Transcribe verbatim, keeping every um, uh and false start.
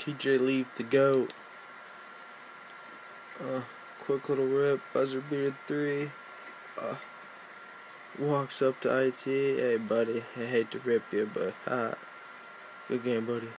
T J Leaf the GOAT. Uh, quick little rip, buzzer beater three. Uh, walks up to I T. Hey, buddy, I hate to rip you, but ha. Good game, buddy.